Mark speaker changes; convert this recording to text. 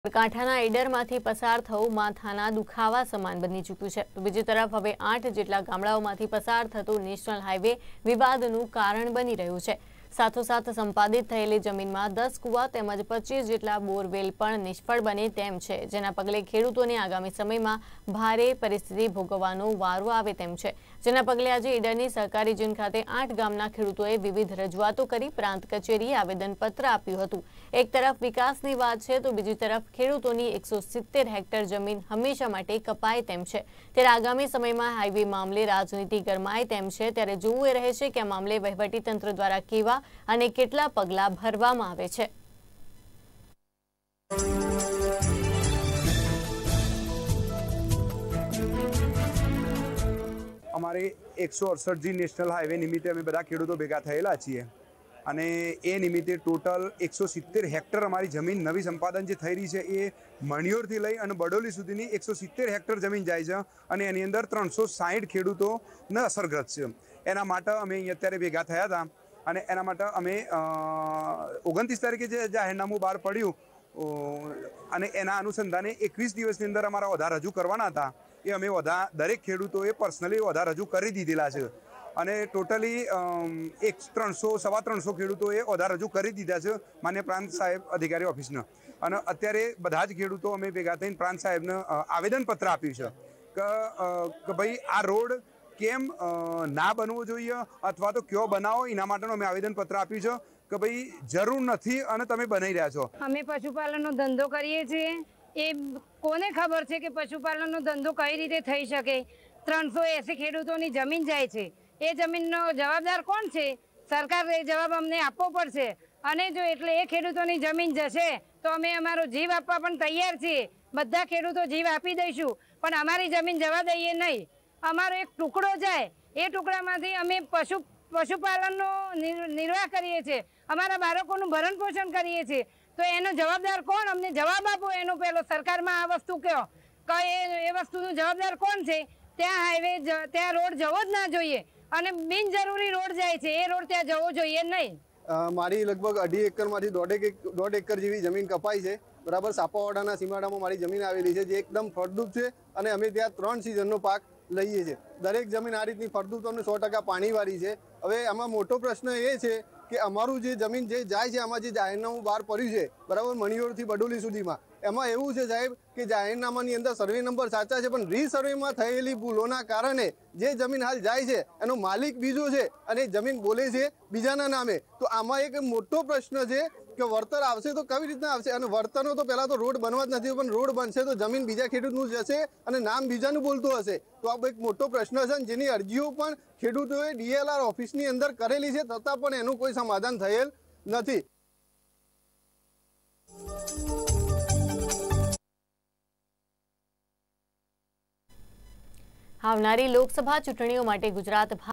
Speaker 1: કાંઠાના ઈડરમાંથી પસાર થવું માથાના દુખાવા સમાન બની ચૂક્યું છે તો બીજી તરફ હવે 8 જેટલા ગામડાઓમાંથી પસાર થતું નેશનલ હાઈવે વિવાદનું કારણ બની રહ્યું છે। સાથોસાથ સંપાદિત થયેલી જમીનમાં 10 કુવા તેમજ 25 જેટલા બોરવેલ પણ નિષ્ફળ બને તેમ છે, જેના પગલે ખેડૂતોને આગામી સમયમાં ભારે પરિસ્થિતિ ભોગવવાનો વારો આવે તેમ છે। જેના પગલે આજે ઈડરની સહકારી જીન ખાતે 8 ગામના ખેડૂતોએ વિવિધ રજૂઆતો કરી પ્રાંત કચેરીએ આવેદનપત્ર આપ્યું હતું। એક તરફ વિકાસની વાત છે તો બીજી તરફ ખેડૂતોની 170 હેક્ટર જમીન હંમેશા માટે કપાય તેમ છે। ત્યારે આગામી સમયમાં હાઈવે મામલે રાજનીતિ ગરમાય તેમ છે, ત્યારે જોવું એ રહે છે કે આ મામલે વહીવટીતંત્ર દ્વારા કેવા અને કેટલા પગલાં ભરવામાં આવે છે।
Speaker 2: અમારે 168 નેશનલ હાઈવે નિમિત્તે અમે બધા ખેડૂતો ભેગા થયેલા છીએ અને એ નિમિત્તે ટોટલ 170 હેક્ટર અમારી જમીન નવી સંપાદન જે થઈ રહી છે એ મણિયોરથી લઈ અને બડોલી સુધીની 170 હેક્ટર જમીન જાય છે અને એની અંદર 360 ખેડૂતોને અસરગ્રસ્ત છે। એના માટે અમે અહીં અત્યારે ભેગા થયા હતા અને એના માટે અમે 29 તારીખે જે જાહેરનામું બહાર પડ્યું અને એના અનુસંધાને 21 દિવસની અંદર અમારા વધાર રજૂ કરવાના હતા। એ અમે દરેક ખેડૂતોએ પર્સનલી વધાર રજૂ કરી દીધેલા છે અને ટોટલી 300-350 ખેડૂતોએ વધાર રજૂ કરી દીધા છે માન્ય પ્રાંત સાહેબ અધિકારી ઓફિસને। અને અત્યારે બધા જ ખેડૂતો અમે ભેગા થઈને પ્રાંત સાહેબને આવેદનપત્ર આપ્યું છે કે ભાઈ આ રોડ કેમ ના બનવો જોઈએ અથવા તો કયો બનાવો, એના માટેનું અમે આવેદનપત્ર આપ્યું છે કે ભાઈ જરૂર નથી અને તમે બનાવી રહ્યા છો।
Speaker 3: અમે પશુપાલનનો ધંધો કરીએ છીએ, એ કોને ખબર છે કે પશુપાલનનો ધંધો કઈ રીતે થઈ શકે। 380 ખેડૂતોની જમીન જાય છે, એ જમીનનો જવાબદાર કોણ છે? સરકારે જવાબ અમને આપવો પડશે અને જો એટલે એ ખેડૂતોની જમીન જશે તો અમે અમારો જીવ આપવા પણ તૈયાર છીએ। બધા ખેડૂતો જીવ આપી દઈશું પણ અમારી જમીન જવા દઈએ નહીં। અમારો એક ટુકડો જાય, એ ટુકડામાંથી અમે પશુપાલનનો નિર્વાહ કરીએ છીએ, અમારા બાળકોનું ભરણ પોષણ કરીએ છીએ, તો એનો જવાબદાર કોણ? અમને જવાબ આપો એનો પહેલો સરકારમાં આ વસ્તુ કહો કે એ વસ્તુનું જવાબદાર કોણ છે? ત્યાં હાઈવે ત્યાં રોડ જવો જ ના જોઈએ અને બિનજરૂરી રોડ જાય છે, એ રોડ ત્યાં જવો જોઈએ નહીં।
Speaker 4: મારી લગભગ 2.5 એકરમાંથી 1.5 એકર જેવી જમીન કપાઈ છે, બરાબર। સાપાવાડાના સીમાડામાં મારી જમીન આવેલી છે જે એકદમ ફળદ્રુપ છે અને અમે ત્યાં 3 સિઝનનો પાક લઈએ છીએ। દરેક જમીન આ રીતની ફળદ્રુપ અને 100% પાણીવાળી છે। હવે આમાં મોટો પ્રશ્ન એ છે કે અમારું જે જમીન જે જાય છે, આમાં જે જાહેરનામું બહાર પડ્યું છે, બરાબર, મણિયોરથી બડોલી સુધીમાં, એમાં એવું છે સાહેબ કે જાહેરનામાની અંદર સર્વે નંબર સાચા છે પણ રીસર્વેમાં થયેલી ભૂલોના કારણે જે જમીન હાલ જાય છે એનો માલિક બીજો છે અને જમીન બોલે છે બીજાના નામે। તો આમાં એક મોટો પ્રશ્ન છે કે વળતર આવશે તો કેવી રીતના આવશે? અને વળતરનો તો પહેલાં તો રોડ બનવા જ નથી, પણ રોડ બનશે તો જમીન બીજા ખેડૂતનું જશે અને નામ બીજાનું બોલતું હશે। તો આ એક મોટો પ્રશ્ન છે જેની અરજીઓ પણ ખેડૂતોએ DLR ઓફિસની અંદર કરેલી છે, છતાં પણ એનું કોઈ સમાધાન થયેલ નથી।
Speaker 1: આવનારી લોકસભા ચૂંટણીઓ માટે ગુજરાત